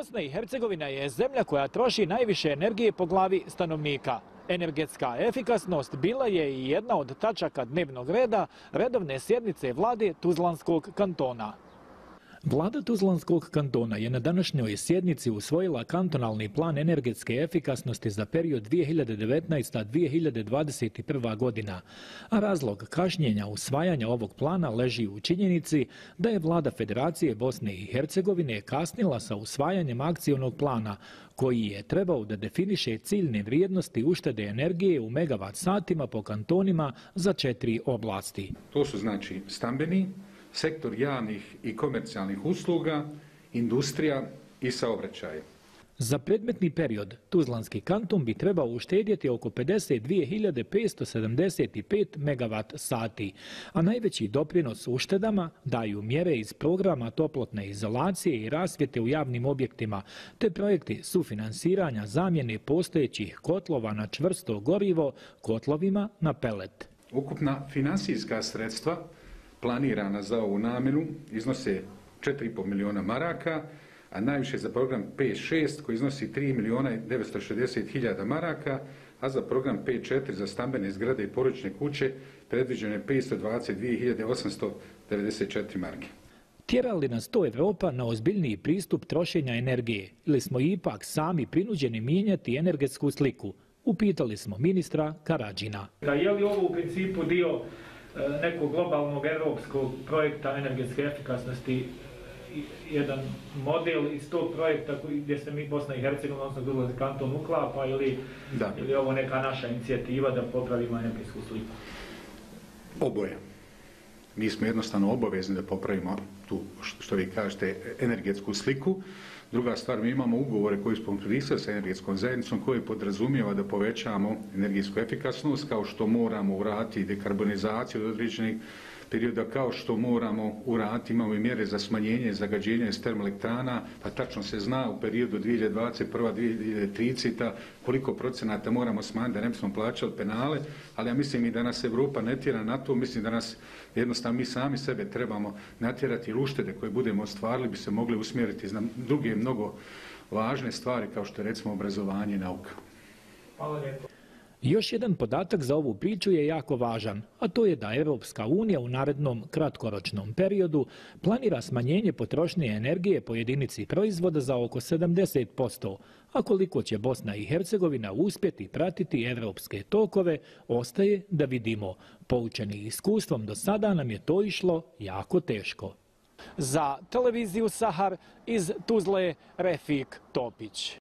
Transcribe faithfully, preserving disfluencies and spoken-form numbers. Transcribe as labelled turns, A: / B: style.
A: Bosna i Hercegovina je zemlja koja troši najviše energije po glavi stanovnika. Energetska efikasnost bila je i jedna od tačaka dnevnog reda redovne sjednice vlade Tuzlanskog kantona. Vlada Tuzlanskog kantona je na današnjoj sjednici usvojila kantonalni plan energetske efikasnosti za period dvije hiljade devetnaesta do dvije hiljade dvadeset prva godina, a razlog kašnjenja usvajanja ovog plana leži u činjenici da je vlada Federacije Bosne i Hercegovine kasnila sa usvajanjem akcionog plana koji je trebao da definiše ciljne vrijednosti uštede energije u megavat satima po kantonima za četiri oblasti.
B: To su znači stambeni, sektor javnih i komercijalnih usluga, industrija i saobraćaj.
A: Za predmetni period Tuzlanski kanton bi trebao uštedjeti oko pedeset dvije hiljade petsto sedamdeset pet megavat sati, a najveći doprinos uštedama daju mjere iz programa toplotne izolacije i rasvjete u javnim objektima, te projekti sufinansiranja zamjene postojećih kotlova na čvrsto gorivo kotlovima na pelet.
B: Ukupna finansijska sredstva planirana za ovu namjenu iznose četiri i pol milijuna maraka, a najviše za program P šest koji iznosi tri milijuna devetsto šezdeset hiljada maraka, a za program P četiri za stambene zgrade i porodične kuće predviđeno je petsto dvadeset dvije hiljade osamsto devedeset četiri marke.
A: Tjera li nas to Evropa na ozbiljniji pristup trošenja energije ili smo ipak sami prinuđeni mijenjati energetsku sliku? Upitali smo ministra Karadžina.
C: Je li ovo u principu dio nekog globalnog europskog projekta energetske efikasnosti, jedan model iz tog projekta gdje se mi Bosna i Hercegovina, odnosno Tuzlanski kanton uklapa, ili, ili ovo neka naša inicijativa da popravimo energetsku sliku?
B: Oboje. Mi smo jednostavno obavezni da popravimo tu, što vi kažete, energetsku sliku. Druga stvar, mi imamo ugovore koji smo potpisali sa energetskom zajednicom koji podrazumijeva da povećamo energetsku efikasnost, kao što moramo uraditi dekarbonizaciju od određenih perioda, kao što moramo uraditi, imamo i mjere za smanjenje zagađenja iz termoelektrana, pa tačno se zna u periodu dvije hiljade dvadeset prva do dvije hiljade trideseta koliko procenata moramo smanjiti da ne bismo plaćali penale, ali ja mislim i da nas Evropa ne tjera na to, mislim da nas jednostavno mi sami sebe trebamo natjerati, jer uštede koje budemo ostvarili bi se mogli usmjeriti na druge mnogo važne stvari kao što je recimo obrazovanje i nauka.
C: Hvala lijepo.
A: Još jedan podatak za ovu priču je jako važan, a to je da Europska unija u narednom kratkoročnom periodu planira smanjenje potrošnje energije po jedinici proizvoda za oko sedamdeset posto, a koliko će Bosna i Hercegovina uspjeti pratiti europske tokove, ostaje da vidimo. Poučeni iskustvom do sada nam je to išlo jako teško. Za televiziju Sahar iz Tuzle, Refik Topić.